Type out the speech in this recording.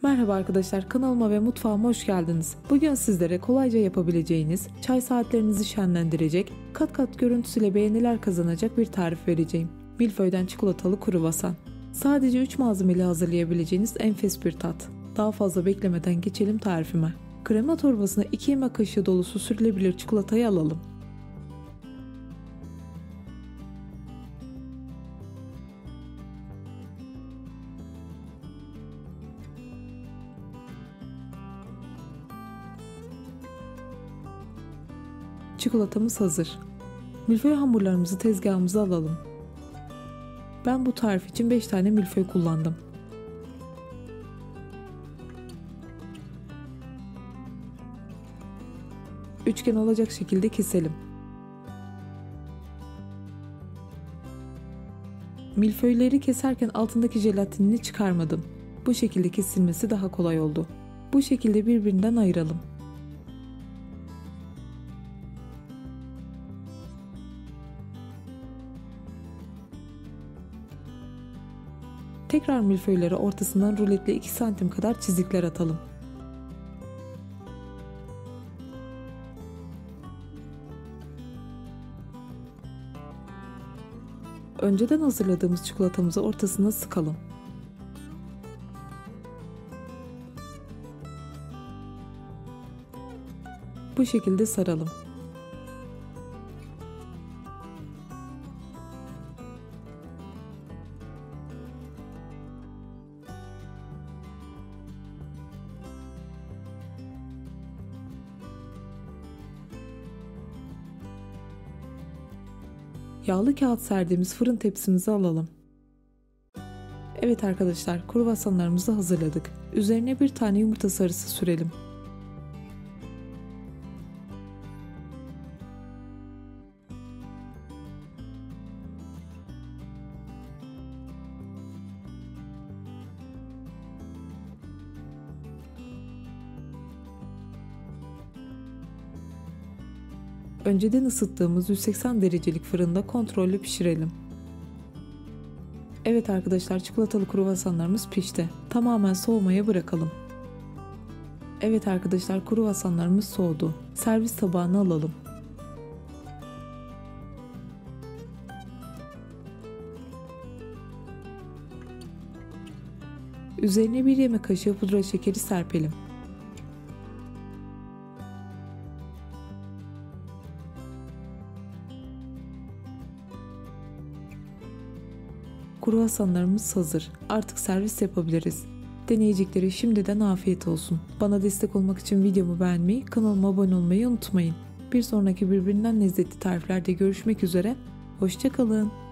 Merhaba arkadaşlar, kanalıma ve mutfağıma hoş geldiniz. Bugün sizlere kolayca yapabileceğiniz, çay saatlerinizi şenlendirecek, kat kat görüntüsüyle beğeniler kazanacak bir tarif vereceğim. Milföy'den çikolatalı kruvasan. Sadece 3 malzemeyle hazırlayabileceğiniz enfes bir tat. Daha fazla beklemeden geçelim tarifime. Krema torbasına 2 yemek kaşığı dolusu sürülebilir çikolatayı alalım. Çikolatamız hazır. Milföy hamurlarımızı tezgahımıza alalım. Ben bu tarif için 5 tane milföy kullandım. Üçgen olacak şekilde keselim. Milföyleri keserken altındaki jelatinini çıkarmadım. Bu şekilde kesilmesi daha kolay oldu. Bu şekilde birbirinden ayıralım. Tekrar milföyleri ortasından ruletle 2 santim kadar çizikler atalım. Önceden hazırladığımız çikolatamızı ortasına sıkalım. Bu şekilde saralım. Yağlı kağıt serdiğimiz fırın tepsimizi alalım. Evet arkadaşlar, kruvasanlarımızı hazırladık. Üzerine bir tane yumurta sarısı sürelim. Önceden ısıttığımız 180 derecelik fırında kontrollü pişirelim. Evet arkadaşlar, çikolatalı kruvasanlarımız pişti. Tamamen soğumaya bırakalım. Evet arkadaşlar, kruvasanlarımız soğudu. Servis tabağına alalım. Üzerine 1 yemek kaşığı pudra şekeri serpelim. Kruvasanlarımız hazır. Artık servis yapabiliriz. Deneyeceklere şimdiden afiyet olsun. Bana destek olmak için videomu beğenmeyi, kanalıma abone olmayı unutmayın. Bir sonraki birbirinden lezzetli tariflerde görüşmek üzere. Hoşça kalın.